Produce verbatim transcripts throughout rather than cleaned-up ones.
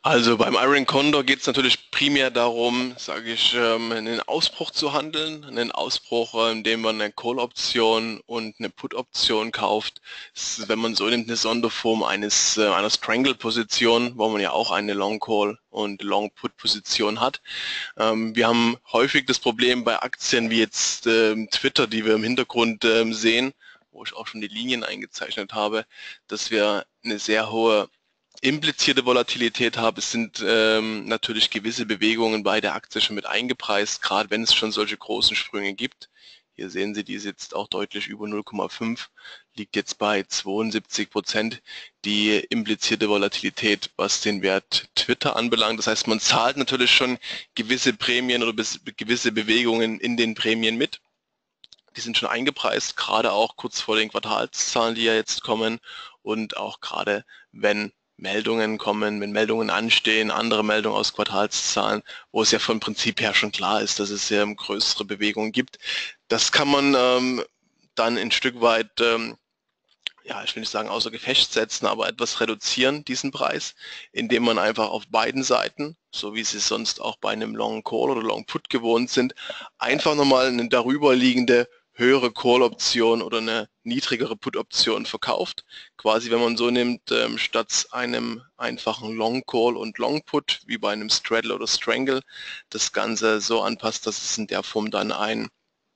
Also beim Iron Condor geht es natürlich primär darum, sage ich, ähm, einen Ausbruch zu handeln. Einen Ausbruch, äh, indem man eine Call-Option und eine Put-Option kauft. Das ist, wenn man so nimmt, eine Sonderform eines äh, einer Strangle-Position, wo man ja auch eine Long-Call und Long-Put-Position hat. Ähm, wir haben häufig das Problem bei Aktien wie jetzt ähm, Twitter, die wir im Hintergrund ähm, sehen, wo ich auch schon die Linien eingezeichnet habe, dass wir eine sehr hohe implizierte Volatilität habe. Es sind ähm, natürlich gewisse Bewegungen bei der Aktie schon mit eingepreist, gerade wenn es schon solche großen Sprünge gibt. Hier sehen Sie, die ist jetzt auch deutlich über null Komma fünf, liegt jetzt bei zweiundsiebzig Prozent, die implizierte Volatilität, was den Wert Twitter anbelangt. Das heißt, man zahlt natürlich schon gewisse Prämien oder gewisse Bewegungen in den Prämien mit. Die sind schon eingepreist, gerade auch kurz vor den Quartalszahlen, die ja jetzt kommen, und auch gerade wenn Meldungen kommen, wenn Meldungen anstehen, andere Meldungen aus Quartalszahlen, wo es ja vom Prinzip her schon klar ist, dass es sehr größere Bewegungen gibt. Das kann man ähm, dann ein Stück weit, ähm, ja, ich will nicht sagen außer Gefecht setzen, aber etwas reduzieren, diesen Preis, indem man einfach auf beiden Seiten, so wie Sie es sonst auch bei einem Long Call oder Long Put gewohnt sind, einfach nochmal eine darüberliegende höhere Call-Option oder eine niedrigere Put-Option verkauft. Quasi, wenn man so nimmt, ähm, statt einem einfachen Long Call und Long Put, wie bei einem Straddle oder Strangle, das Ganze so anpasst, dass es in der Form dann ein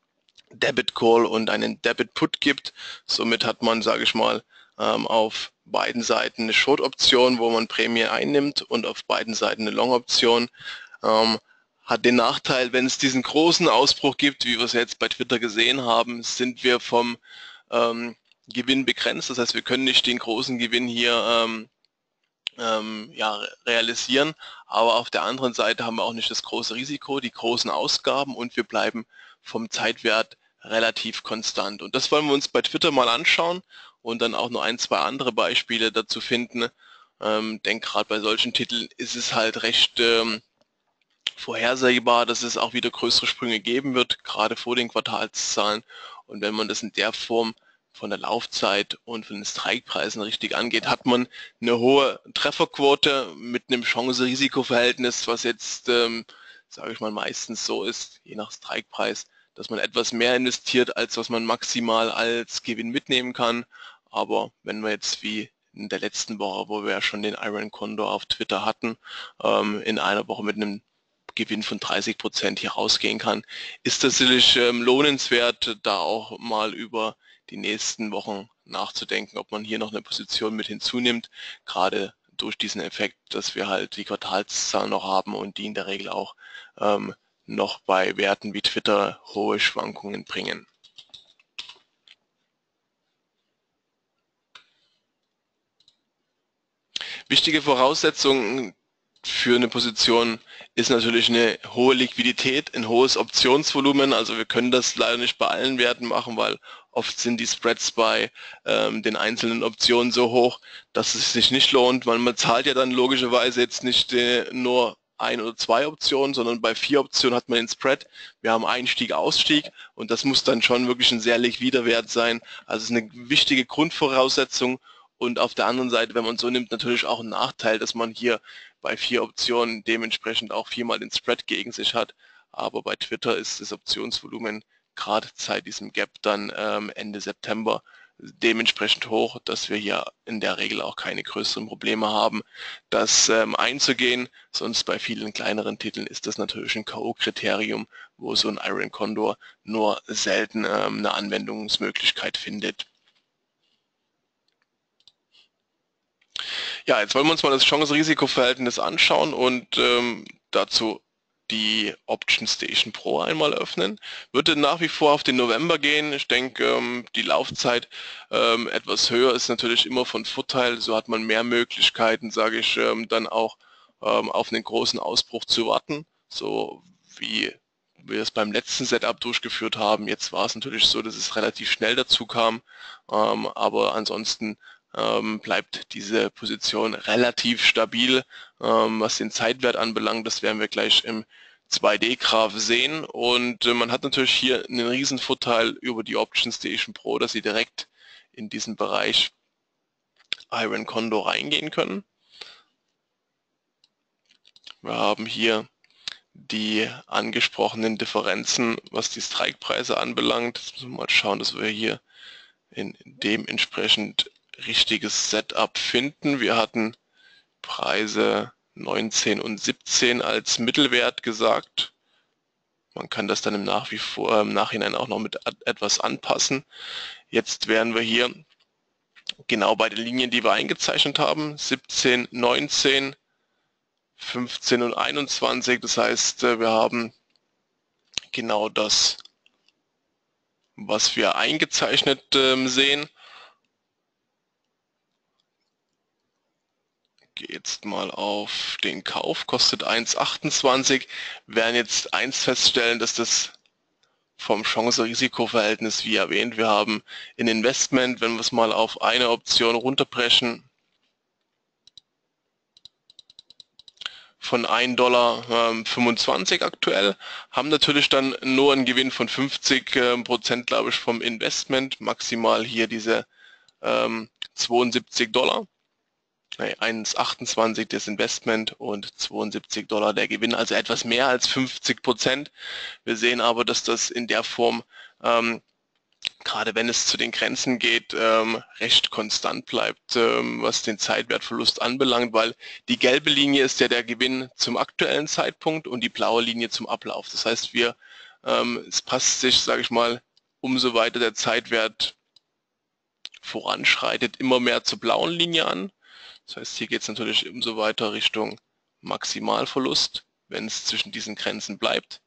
Debit Call und einen Debit Put gibt. Somit hat man, sage ich mal, ähm, auf beiden Seiten eine Short-Option, wo man Prämie einnimmt, und auf beiden Seiten eine Long-Option. Ähm, hat den Nachteil, wenn es diesen großen Ausbruch gibt, wie wir es jetzt bei Twitter gesehen haben, sind wir vom ähm, Gewinn begrenzt. Das heißt, wir können nicht den großen Gewinn hier ähm, ähm, ja, realisieren, aber auf der anderen Seite haben wir auch nicht das große Risiko, die großen Ausgaben, und wir bleiben vom Zeitwert relativ konstant. Und das wollen wir uns bei Twitter mal anschauen und dann auch noch ein, zwei andere Beispiele dazu finden. Ähm, denn gerade bei solchen Titeln ist es halt recht ähm, vorhersehbar, dass es auch wieder größere Sprünge geben wird, gerade vor den Quartalszahlen. Und wenn man das in der Form von der Laufzeit und von den Strikepreisen richtig angeht, hat man eine hohe Trefferquote mit einem Chance-Risiko-Verhältnis, was jetzt, ähm, sage ich mal, meistens so ist, je nach Strikepreis, dass man etwas mehr investiert, als was man maximal als Gewinn mitnehmen kann. Aber wenn wir jetzt wie in der letzten Woche, wo wir ja schon den Iron Condor auf Twitter hatten, ähm, in einer Woche mit einem Gewinn von dreißig Prozent hier rausgehen kann, ist das sicherlich ähm, lohnenswert, da auch mal über die nächsten Wochen nachzudenken, ob man hier noch eine Position mit hinzunimmt, gerade durch diesen Effekt, dass wir halt die Quartalszahlen noch haben und die in der Regel auch ähm, noch bei Werten wie Twitter hohe Schwankungen bringen. Wichtige Voraussetzung für eine Position ist natürlich eine hohe Liquidität, ein hohes Optionsvolumen. Also wir können das leider nicht bei allen Werten machen, weil oft sind die Spreads bei ähm, den einzelnen Optionen so hoch, dass es sich nicht lohnt, weil man zahlt ja dann logischerweise jetzt nicht äh, nur ein oder zwei Optionen, sondern bei vier Optionen hat man den Spread. Wir haben Einstieg, Ausstieg, und das muss dann schon wirklich ein sehr liquider Wert sein. Also es ist eine wichtige Grundvoraussetzung. Und auf der anderen Seite, wenn man so nimmt, natürlich auch ein Nachteil, dass man hier bei vier Optionen dementsprechend auch viermal den Spread gegen sich hat. Aber bei Twitter ist das Optionsvolumen gerade seit diesem Gap dann ähm, Ende September dementsprechend hoch, dass wir hier in der Regel auch keine größeren Probleme haben, das ähm, einzugehen. Sonst bei vielen kleineren Titeln ist das natürlich ein K O-Kriterium, wo so ein Iron Condor nur selten ähm, eine Anwendungsmöglichkeit findet. Ja, jetzt wollen wir uns mal das Chance-Risiko-Verhältnis anschauen und ähm, dazu die Option Station Pro einmal öffnen. Würde nach wie vor auf den November gehen. Ich denke, ähm, die Laufzeit ähm, etwas höher ist natürlich immer von Vorteil. So hat man mehr Möglichkeiten, sage ich, ähm, dann auch ähm, auf einen großen Ausbruch zu warten. So wie wir es beim letzten Setup durchgeführt haben. Jetzt war es natürlich so, dass es relativ schnell dazu kam, ähm, aber ansonsten ähm, bleibt diese Position relativ stabil, ähm, was den Zeitwert anbelangt. Das werden wir gleich im zwei D-Graph sehen, und äh, man hat natürlich hier einen riesen Vorteil über die Option Station Pro, dass Sie direkt in diesen Bereich Iron Condor reingehen können. Wir haben hier die angesprochenen Differenzen, was die Strike-Preise anbelangt. Jetzt müssen wir mal schauen, dass wir hier in dementsprechend richtiges Setup finden. Wir hatten Preise neunzehn und siebzehn als Mittelwert gesagt. Man kann das dann im, Nach wie vor, im Nachhinein auch noch mit etwas anpassen. Jetzt wären wir hier genau bei den Linien, die wir eingezeichnet haben, siebzehn, neunzehn, fünfzehn und einundzwanzig. Das heißt, wir haben genau das, was wir eingezeichnet sehen. Ich gehe jetzt mal auf den Kauf, kostet eins Komma achtundzwanzig. Wir werden jetzt eins feststellen, dass das vom Chance-Risiko-Verhältnis, wie erwähnt, wir haben ein Investment, wenn wir es mal auf eine Option runterbrechen, von ein Komma fünfundzwanzig Dollar aktuell, haben natürlich dann nur einen Gewinn von fünfzig Prozent, glaube ich, vom Investment, maximal hier diese ähm, zweiundsiebzig Dollar. eins Komma achtundzwanzig das Investment und zweiundsiebzig Dollar der Gewinn, also etwas mehr als fünfzig Prozent. Wir sehen aber, dass das in der Form, ähm, gerade wenn es zu den Grenzen geht, ähm, recht konstant bleibt, ähm, was den Zeitwertverlust anbelangt, weil die gelbe Linie ist ja der Gewinn zum aktuellen Zeitpunkt und die blaue Linie zum Ablauf. Das heißt, wir, ähm, es passt sich, sage ich mal, umso weiter der Zeitwert voranschreitet, immer mehr zur blauen Linie an. Das heißt, hier geht es natürlich umso weiter Richtung Maximalverlust, wenn es zwischen diesen Grenzen bleibt.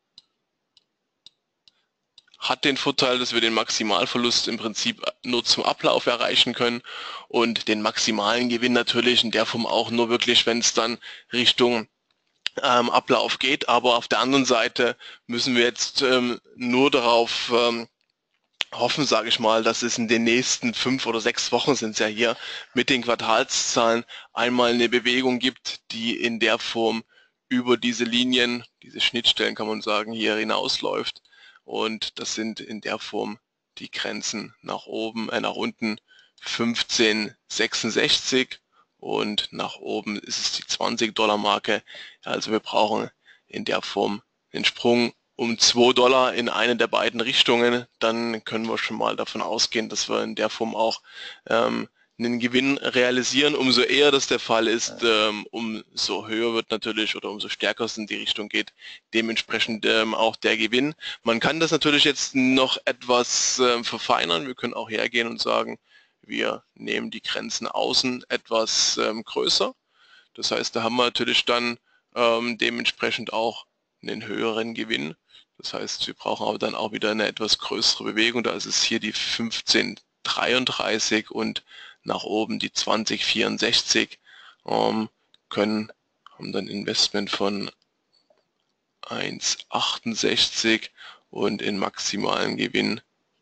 Hat den Vorteil, dass wir den Maximalverlust im Prinzip nur zum Ablauf erreichen können und den maximalen Gewinn natürlich in der Form auch nur wirklich, wenn es dann Richtung ähm, Ablauf geht. Aber auf der anderen Seite müssen wir jetzt ähm, nur darauf ähm, hoffen, sage ich mal, dass es in den nächsten fünf oder sechs Wochen sind es ja hier mit den Quartalszahlen einmal eine Bewegung gibt, die in der Form über diese Linien, diese Schnittstellen kann man sagen, hier hinausläuft. Und das sind in der Form die Grenzen nach oben, äh, nach unten fünfzehn Komma sechsundsechzig und nach oben ist es die zwanzig Dollar Marke. Also wir brauchen in der Form den Sprung um zwei Dollar in eine der beiden Richtungen, dann können wir schon mal davon ausgehen, dass wir in der Form auch ähm, einen Gewinn realisieren. Umso eher das der Fall ist, ähm, umso höher wird natürlich oder umso stärker es in die Richtung geht, dementsprechend ähm, auch der Gewinn. Man kann das natürlich jetzt noch etwas äh, verfeinern. Wir können auch hergehen und sagen, wir nehmen die Grenzen außen etwas ähm, größer. Das heißt, da haben wir natürlich dann ähm, dementsprechend auch einen höheren Gewinn. Das heißt, wir brauchen aber dann auch wieder eine etwas größere Bewegung. Da ist es hier die fünfzehn Komma dreiunddreißig und nach oben die zwanzig Komma vierundsechzig. Ähm, können, haben dann Investment von eins Komma achtundsechzig und in maximalen Gewinn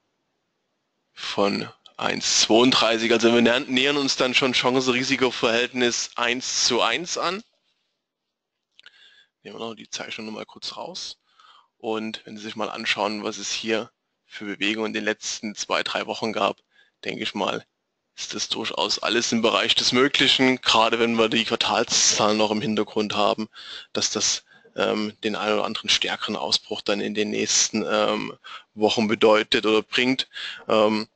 von eins Komma zweiunddreißig. Also wir nähern uns dann schon Chance-Risiko-Verhältnis eins zu eins an. Nehmen wir noch die Zeichnung nochmal kurz raus. Und wenn Sie sich mal anschauen, was es hier für Bewegungen in den letzten zwei, drei Wochen gab, denke ich mal, ist das durchaus alles im Bereich des Möglichen, gerade wenn wir die Quartalszahlen noch im Hintergrund haben, dass das ähm, den einen oder anderen stärkeren Ausbruch dann in den nächsten ähm, Wochen bedeutet oder bringt. Ähm,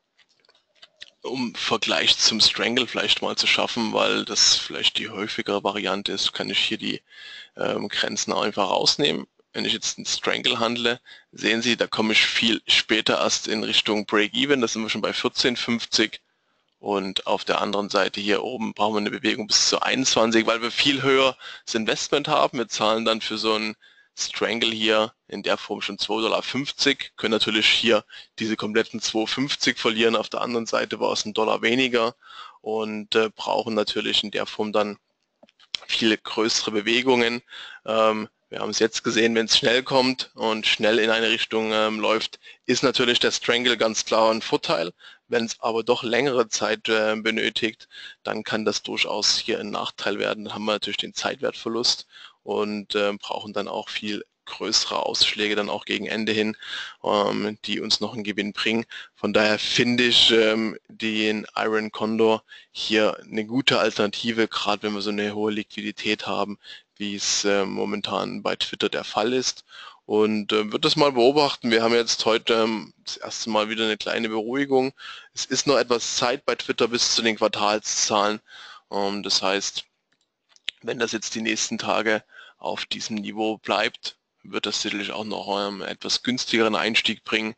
um Vergleich zum Strangle vielleicht mal zu schaffen, weil das vielleicht die häufigere Variante ist, kann ich hier die ähm, Grenzen einfach rausnehmen. Wenn ich jetzt einen Strangle handle, sehen Sie, da komme ich viel später erst in Richtung Break-Even, da sind wir schon bei vierzehn Komma fünfzig und auf der anderen Seite hier oben brauchen wir eine Bewegung bis zu einundzwanzig, weil wir viel höher das Investment haben. Wir zahlen dann für so einen Strangle hier in der Form schon zwei Komma fünfzig Dollar, können natürlich hier diese kompletten zwei Komma fünfzig verlieren, auf der anderen Seite war es ein Dollar weniger und äh, brauchen natürlich in der Form dann viele größere Bewegungen. Ähm, wir haben es jetzt gesehen, wenn es schnell kommt und schnell in eine Richtung ähm, läuft, ist natürlich der Strangle ganz klar ein Vorteil. Wenn es aber doch längere Zeit äh, benötigt, dann kann das durchaus hier ein Nachteil werden. Dann haben wir natürlich den Zeitwertverlust und äh, brauchen dann auch viel größere Ausschläge dann auch gegen Ende hin, ähm, die uns noch einen Gewinn bringen. Von daher finde ich ähm, den Iron Condor hier eine gute Alternative, gerade wenn wir so eine hohe Liquidität haben, wie es äh, momentan bei Twitter der Fall ist. Und äh, wird das mal beobachten. Wir haben jetzt heute ähm, das erste Mal wieder eine kleine Beruhigung. Es ist noch etwas Zeit bei Twitter bis zu den Quartalszahlen. Ähm, das heißt, wenn das jetzt die nächsten Tage auf diesem Niveau bleibt, wird das sicherlich auch noch einen etwas günstigeren Einstieg bringen.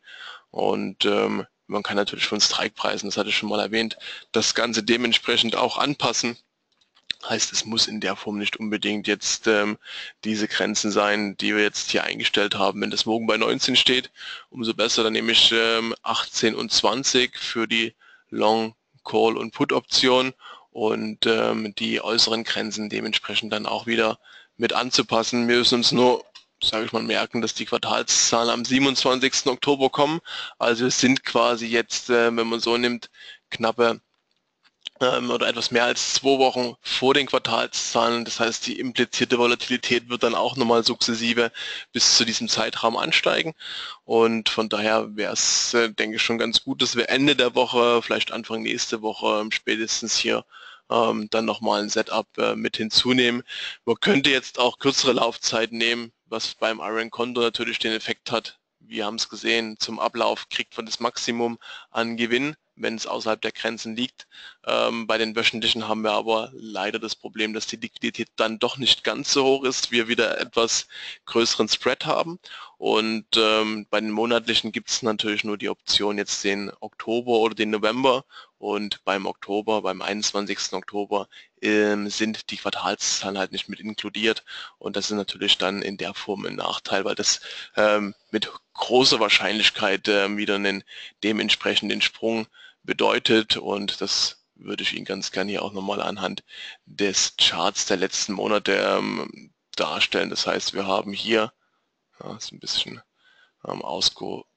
Und ähm, man kann natürlich von Strikepreisen, das hatte ich schon mal erwähnt, das Ganze dementsprechend auch anpassen. Heißt, es muss in der Form nicht unbedingt jetzt ähm, diese Grenzen sein, die wir jetzt hier eingestellt haben. Wenn das morgen bei neunzehn steht, umso besser. Dann nehme ich ähm, achtzehn und zwanzig für die Long, Call und Put Option und ähm, die äußeren Grenzen dementsprechend dann auch wieder mit anzupassen. Wir müssen uns nur, sage ich mal, merken, dass die Quartalszahlen am siebenundzwanzigsten Oktober kommen. Also es sind quasi jetzt, äh, wenn man so nimmt, knappe ähm, oder etwas mehr als zwei Wochen vor den Quartalszahlen. Das heißt, die implizierte Volatilität wird dann auch nochmal sukzessive bis zu diesem Zeitraum ansteigen. Und von daher wäre es, äh, denke ich, schon ganz gut, dass wir Ende der Woche, vielleicht Anfang nächste Woche, ähm, spätestens hier ähm, dann nochmal ein Setup äh, mit hinzunehmen. Man könnte jetzt auch kürzere Laufzeiten nehmen, was beim Iron Condor natürlich den Effekt hat. Wir haben es gesehen, zum Ablauf kriegt man das Maximum an Gewinn, wenn es außerhalb der Grenzen liegt. Ähm, bei den wöchentlichen haben wir aber leider das Problem, dass die Liquidität dann doch nicht ganz so hoch ist, wir wieder etwas größeren Spread haben. Und ähm, bei den monatlichen gibt es natürlich nur die Option jetzt den Oktober oder den November. Und beim Oktober, beim einundzwanzigsten Oktober, ähm, sind die Quartalszahlen halt nicht mit inkludiert. Und das ist natürlich dann in der Form ein Nachteil, weil das ähm, mit großer Wahrscheinlichkeit äh, wieder einen dementsprechenden Sprung bedeutet. Und das würde ich Ihnen ganz gerne hier auch nochmal anhand des Charts der letzten Monate ähm, darstellen. Das heißt, wir haben hier, ja, ist ein bisschen ähm, ausgeschert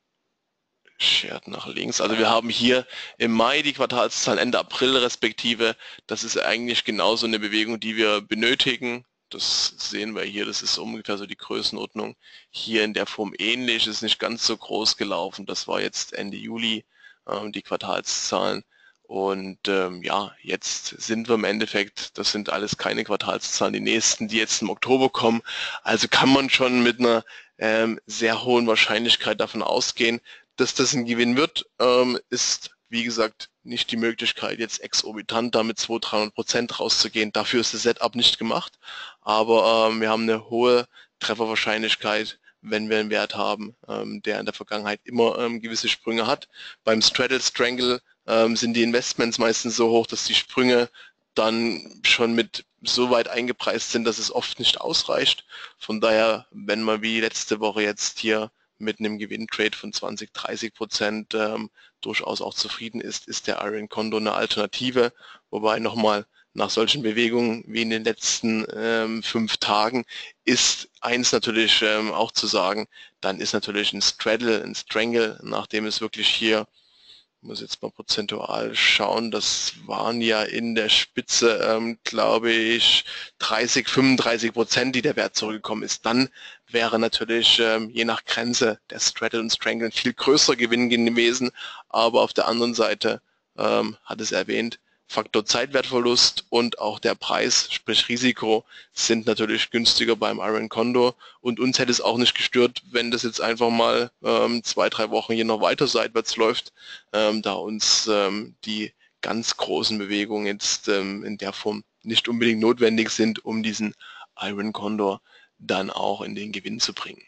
nach links. Also wir haben hier im Mai die Quartalszahlen, Ende April respektive. Das ist eigentlich genauso eine Bewegung, die wir benötigen. Das sehen wir hier, das ist ungefähr so die Größenordnung. Hier in der Form ähnlich, ist nicht ganz so groß gelaufen. Das war jetzt Ende Juli, ähm, die Quartalszahlen. Und ähm, ja, jetzt sind wir im Endeffekt, das sind alles keine Quartalszahlen, die nächsten, die jetzt im Oktober kommen. Also kann man schon mit einer ähm, sehr hohen Wahrscheinlichkeit davon ausgehen, dass das ein Gewinn wird. Ähm, ist, wie gesagt, nicht die Möglichkeit, jetzt exorbitant damit zweihundert, dreihundert Prozent rauszugehen. Dafür ist das Setup nicht gemacht. Aber ähm, wir haben eine hohe Trefferwahrscheinlichkeit, wenn wir einen Wert haben, ähm, der in der Vergangenheit immer ähm, gewisse Sprünge hat. Beim Straddle Strangle ähm, sind die Investments meistens so hoch, dass die Sprünge dann schon mit so weit eingepreist sind, dass es oft nicht ausreicht. Von daher, wenn man wie letzte Woche jetzt hier mit einem Gewinntrade von zwanzig, dreißig Prozent ähm, durchaus auch zufrieden ist, ist der Iron Condor eine Alternative. Wobei nochmal nach solchen Bewegungen wie in den letzten ähm, fünf Tagen ist eins natürlich ähm, auch zu sagen, dann ist natürlich ein Straddle, ein Strangle, nachdem es wirklich hier, ich muss jetzt mal prozentual schauen, das waren ja in der Spitze, ähm, glaube ich, dreißig, fünfunddreißig Prozent, die der Wert zurückgekommen ist. Dann wäre natürlich ähm, je nach Grenze der Straddle und Strangle ein viel größerer Gewinn gewesen. Aber auf der anderen Seite, ähm, hat es erwähnt, Faktor Zeitwertverlust und auch der Preis, sprich Risiko, sind natürlich günstiger beim Iron Condor. Und uns hätte es auch nicht gestört, wenn das jetzt einfach mal ähm, zwei, drei Wochen hier noch weiter seitwärts läuft, ähm, da uns ähm, die ganz großen Bewegungen jetzt ähm, in der Form nicht unbedingt notwendig sind, um diesen Iron Condor dann auch in den Gewinn zu bringen.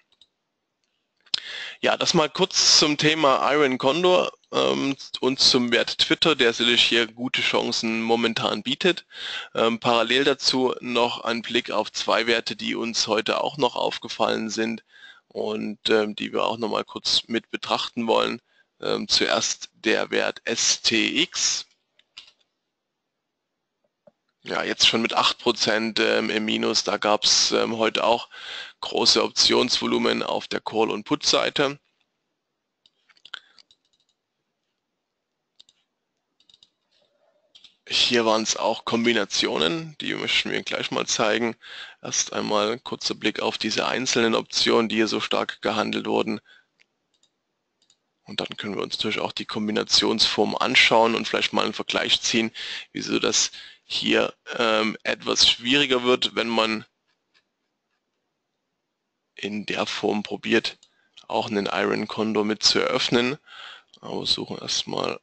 Ja, das mal kurz zum Thema Iron Condor ähm, und zum Wert Twitter, der sicherlich hier gute Chancen momentan bietet. Ähm, parallel dazu noch ein Blick auf zwei Werte, die uns heute auch noch aufgefallen sind und ähm, die wir auch noch mal kurz mit betrachten wollen. Ähm, zuerst der Wert S T X. Ja, jetzt schon mit acht Prozent ähm, im Minus. Da gab es ähm, heute auch große Optionsvolumen auf der Call- und Put-Seite. Hier waren es auch Kombinationen, die möchten wir gleich mal zeigen. Erst einmal ein kurzer Blick auf diese einzelnen Optionen, die hier so stark gehandelt wurden. Und dann können wir uns natürlich auch die Kombinationsform anschauen und vielleicht mal einen Vergleich ziehen, wieso das hier ähm, etwas schwieriger wird, wenn man in der Form probiert, auch einen Iron Condor mit zu eröffnen. Aber suchen erstmal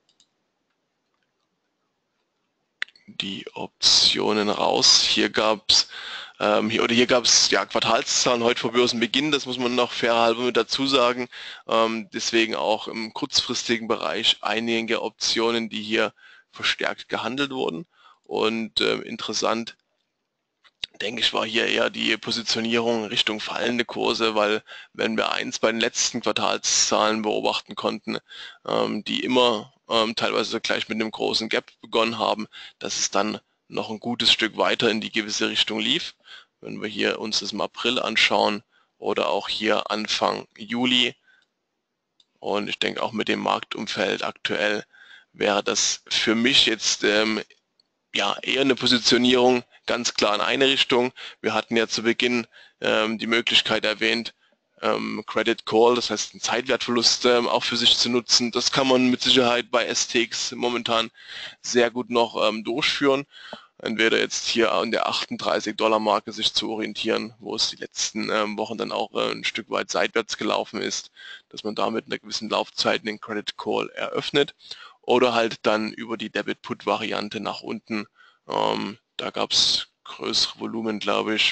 die Optionen raus. Hier gab es ähm, hier, oder hier gab es ja Quartalszahlen heute vor Börsenbeginn, das muss man noch fairhalber mit dazu sagen. Ähm, deswegen auch im kurzfristigen Bereich einige Optionen, die hier verstärkt gehandelt wurden. Und äh, interessant, denke ich, war hier eher die Positionierung Richtung fallende Kurse, weil wenn wir eins bei den letzten Quartalszahlen beobachten konnten, ähm, die immer ähm, teilweise gleich mit einem großen Gap begonnen haben, dass es dann noch ein gutes Stück weiter in die gewisse Richtung lief. Wenn wir hier uns das im April anschauen oder auch hier Anfang Juli, und ich denke auch mit dem Marktumfeld aktuell wäre das für mich jetzt ähm, ja, eher eine Positionierung ganz klar in eine Richtung. Wir hatten ja zu Beginn ähm, die Möglichkeit erwähnt, ähm, Credit Call, das heißt einen Zeitwertverlust ähm, auch für sich zu nutzen. Das kann man mit Sicherheit bei S T X momentan sehr gut noch ähm, durchführen. Entweder jetzt hier an der achtunddreißig Dollar Marke sich zu orientieren, wo es die letzten ähm, Wochen dann auch äh, ein Stück weit seitwärts gelaufen ist, dass man da mit einer gewissen Laufzeit den Credit Call eröffnet. Oder halt dann über die Debit-Put-Variante nach unten. Ähm, da gab es größere Volumen, glaube ich.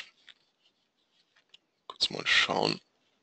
Kurz mal schauen.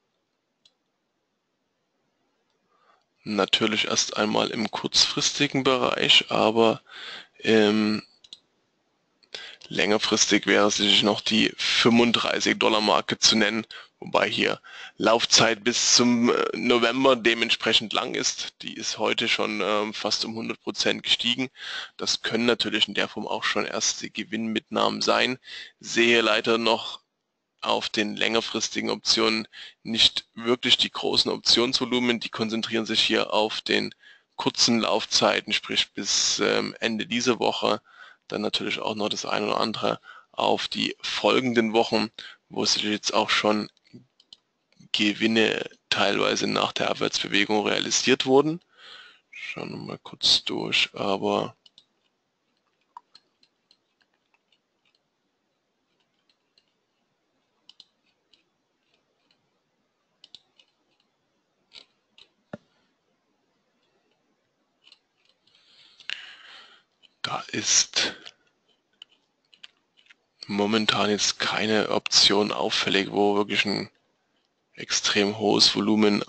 Natürlich erst einmal im kurzfristigen Bereich, aber ähm, längerfristig wäre sicherlich noch die fünfunddreißig Dollar Marke zu nennen, wobei hier Laufzeit bis zum November dementsprechend lang ist. Die ist heute schon ähm, fast um hundert Prozent gestiegen. Das können natürlich in der Form auch schon erste Gewinnmitnahmen sein. Sehe leider noch auf den längerfristigen Optionen nicht wirklich die großen Optionsvolumen. Die konzentrieren sich hier auf den kurzen Laufzeiten, sprich bis ähm, Ende dieser Woche. Dann natürlich auch noch das eine oder andere auf die folgenden Wochen, wo sich jetzt auch schon Gewinne teilweise nach der Abwärtsbewegung realisiert wurden. Schauen wir mal kurz durch, aber da ist momentan jetzt keine Option auffällig, wo wirklich ein extrem hohes Volumen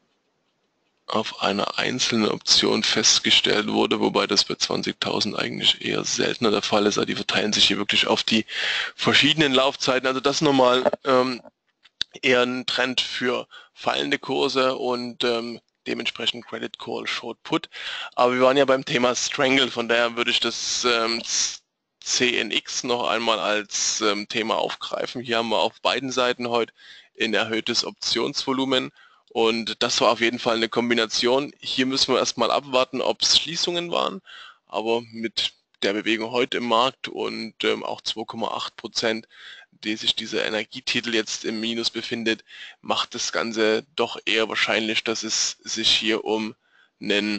auf einer einzelnen Option festgestellt wurde, wobei das bei zwanzigtausend eigentlich eher seltener der Fall ist. Also die verteilen sich hier wirklich auf die verschiedenen Laufzeiten. Also das nochmal ähm, eher ein Trend für fallende Kurse und ähm, dementsprechend Credit Call Short Put. Aber wir waren ja beim Thema Strangle, von daher würde ich das ähm, C N X noch einmal als ähm, Thema aufgreifen. Hier haben wir auf beiden Seiten heute ein erhöhtes Optionsvolumen. Und das war auf jeden Fall eine Kombination. Hier müssen wir erstmal abwarten, ob es Schließungen waren. Aber mit der Bewegung heute im Markt und ähm, auch zwei Komma acht Prozent, die sich dieser Energietitel jetzt im Minus befindet, macht das Ganze doch eher wahrscheinlich, dass es sich hier um einen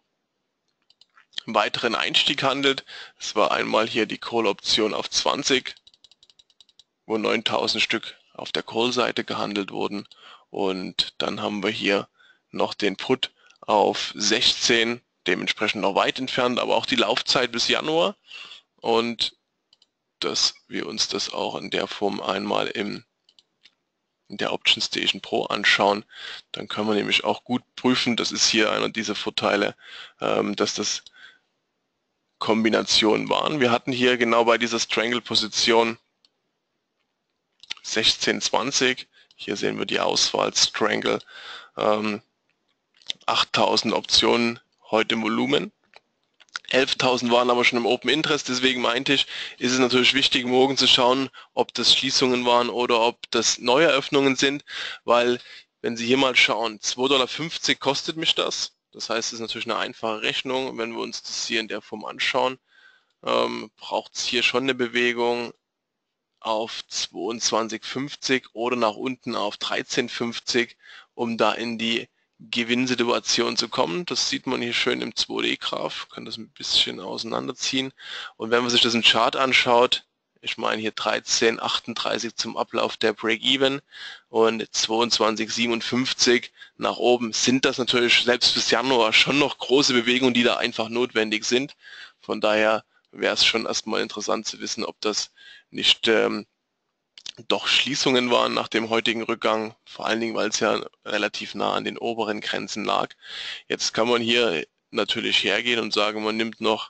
weiteren Einstieg handelt. Es war einmal hier die Call-Option auf zwanzig, wo neuntausend Stück auf der Call-Seite gehandelt wurden. Und dann haben wir hier noch den Put auf sechzehn, dementsprechend noch weit entfernt, aber auch die Laufzeit bis Januar. Und dass wir uns das auch in der Form einmal im, in der Option Station Pro anschauen. Dann können wir nämlich auch gut prüfen, das ist hier einer dieser Vorteile, dass das Kombinationen waren. Wir hatten hier genau bei dieser Strangle-Position sechzehn zwanzig, hier sehen wir die Auswahl Strangle, ähm, achttausend Optionen heute im Volumen. elftausend waren aber schon im Open Interest, deswegen meinte ich, ist es natürlich wichtig, morgen zu schauen, ob das Schließungen waren oder ob das Neueröffnungen sind, weil wenn Sie hier mal schauen, zwei Komma fünfzig Dollar kostet mich das. Das heißt, es ist natürlich eine einfache Rechnung. Wenn wir uns das hier in der Form anschauen, ähm, braucht es hier schon eine Bewegung auf zweiundzwanzig fünfzig oder nach unten auf dreizehn fünfzig, um da in die Gewinnsituation zu kommen. Das sieht man hier schön im zwei D Graph, kann das ein bisschen auseinanderziehen. Und wenn man sich das im Chart anschaut, Ich meine hier dreizehn achtunddreißig zum Ablauf der Break-Even und zweiundzwanzig siebenundfünfzig nach oben. Sind das natürlich selbst bis Januar schon noch große Bewegungen, die da einfach notwendig sind. Von daher wäre es schon erstmal interessant zu wissen, ob das nicht ähm, doch Schließungen waren nach dem heutigen Rückgang, vor allen Dingen, weil es ja relativ nah an den oberen Grenzen lag. Jetzt kann man hier natürlich hergehen und sagen, man nimmt noch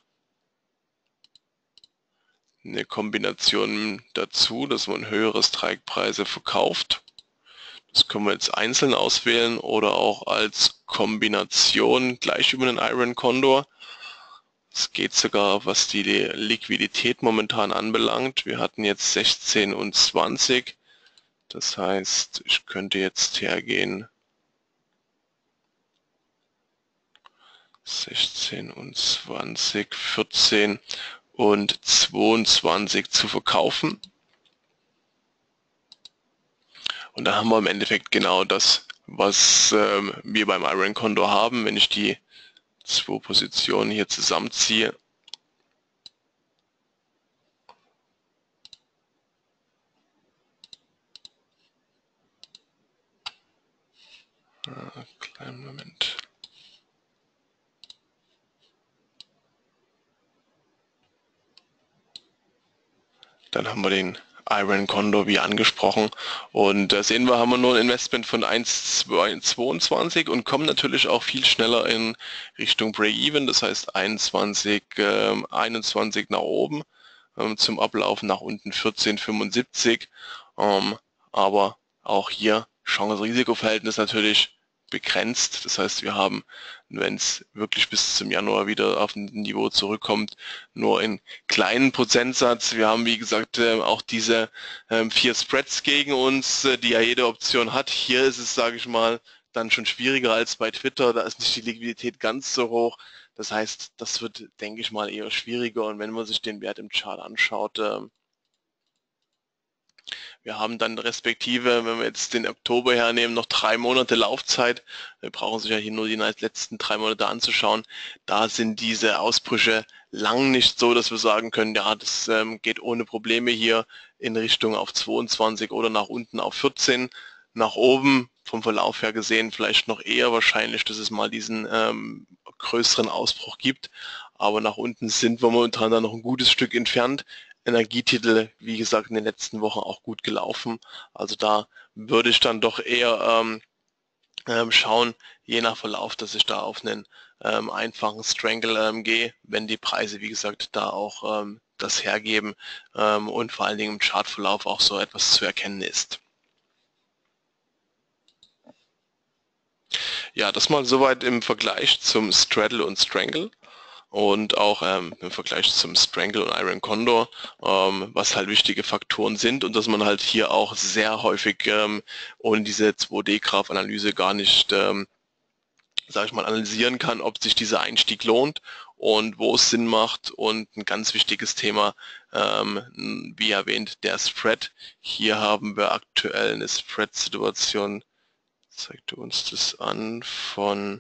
eine Kombination dazu, dass man höhere Strikepreise verkauft. Das können wir jetzt einzeln auswählen oder auch als Kombination gleich über den Iron Condor. Es geht sogar, was die Liquidität momentan anbelangt. Wir hatten jetzt sechzehn und zwanzig. Das heißt, ich könnte jetzt hergehen sechzehn und zwanzig, vierzehn und zweiundzwanzig zu verkaufen. Und da haben wir im Endeffekt genau das, was ähm, wir beim Iron Condor haben. Wenn ich die zwei Positionen hier zusammenziehe, ah, kleinen Moment. Dann haben wir den Iron Condor wie angesprochen und da sehen wir, haben wir nur ein Investment von eins Komma zweiundzwanzig und kommen natürlich auch viel schneller in Richtung Break-Even, das heißt einundzwanzig, äh, einundzwanzig nach oben, ähm, zum Ablauf nach unten vierzehn Komma fünfundsiebzig, ähm, aber auch hier Chance-Risiko-Verhältnis natürlich begrenzt. Das heißt, wir haben, wenn es wirklich bis zum Januar wieder auf ein Niveau zurückkommt, nur in kleinen Prozentsatz. Wir haben, wie gesagt, auch diese vier Spreads gegen uns, die ja jede Option hat. Hier ist es, sage ich mal, dann schon schwieriger als bei Twitter. Da ist nicht die Liquidität ganz so hoch. Das heißt, das wird, denke ich mal, eher schwieriger. Und wenn man sich den Wert im Chart anschaut, wir haben dann respektive, wenn wir jetzt den Oktober hernehmen, noch drei Monate Laufzeit. Wir brauchen sich ja hier nur die letzten drei Monate anzuschauen. Da sind diese Ausbrüche lang nicht so, dass wir sagen können, ja, das ähm, geht ohne Probleme hier in Richtung auf zweiundzwanzig oder nach unten auf vierzehn. Nach oben vom Verlauf her gesehen vielleicht noch eher wahrscheinlich, dass es mal diesen ähm, größeren Ausbruch gibt. Aber nach unten sind wir momentan dann noch ein gutes Stück entfernt. Energietitel, wie gesagt, in den letzten Wochen auch gut gelaufen. Also da würde ich dann doch eher ähm, ähm, schauen, je nach Verlauf, dass ich da auf einen ähm, einfachen Strangle ähm, gehe, wenn die Preise, wie gesagt, da auch ähm, das hergeben ähm, und vor allen Dingen im Chartverlauf auch so etwas zu erkennen ist. Ja, das mal soweit im Vergleich zum Straddle und Strangle. Und auch ähm, im Vergleich zum Strangle und Iron Condor, ähm, was halt wichtige Faktoren sind und dass man halt hier auch sehr häufig ähm, ohne diese zwei D-Graph-Analyse gar nicht, ähm, sage ich mal, analysieren kann, ob sich dieser Einstieg lohnt und wo es Sinn macht. Und ein ganz wichtiges Thema, ähm, wie erwähnt, der Spread. Hier haben wir aktuell eine Spread-Situation, zeigt uns das an, von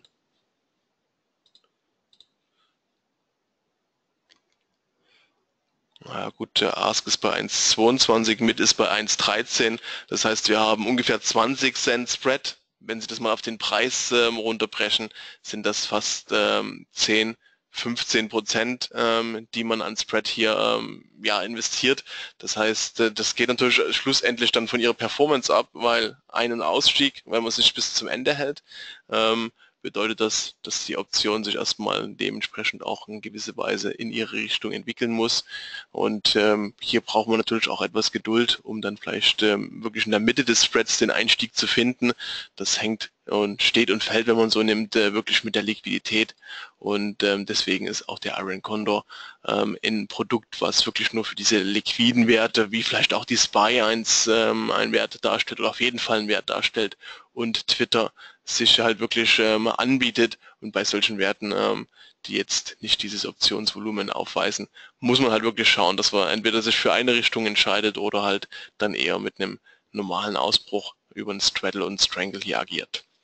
Na gut, der Ask ist bei eins Komma zweiundzwanzig, Mid ist bei eins Komma dreizehn. Das heißt, wir haben ungefähr zwanzig Cent Spread. Wenn Sie das mal auf den Preis ähm, runterbrechen, sind das fast ähm, zehn, fünfzehn Prozent, ähm, die man an Spread hier ähm, ja, investiert. Das heißt, äh, das geht natürlich schlussendlich dann von Ihrer Performance ab, weil Ein- und Ausstieg, wenn man sich bis zum Ende hält, ähm, bedeutet das, dass die Option sich erstmal dementsprechend auch in gewisser Weise in ihre Richtung entwickeln muss. Und ähm, hier braucht man natürlich auch etwas Geduld, um dann vielleicht ähm, wirklich in der Mitte des Spreads den Einstieg zu finden. Das hängt und steht und fällt, wenn man so nimmt, äh, wirklich mit der Liquidität. Und ähm, deswegen ist auch der Iron Condor ähm, ein Produkt, was wirklich nur für diese liquiden Werte, wie vielleicht auch die S P Y eins ähm, einen Wert darstellt oder auf jeden Fall einen Wert darstellt und Twitter sich halt wirklich ähm, anbietet. Und bei solchen Werten, ähm, die jetzt nicht dieses Optionsvolumen aufweisen, muss man halt wirklich schauen, dass man entweder sich für eine Richtung entscheidet oder halt dann eher mit einem normalen Ausbruch über einen Straddle und Strangle hier agiert.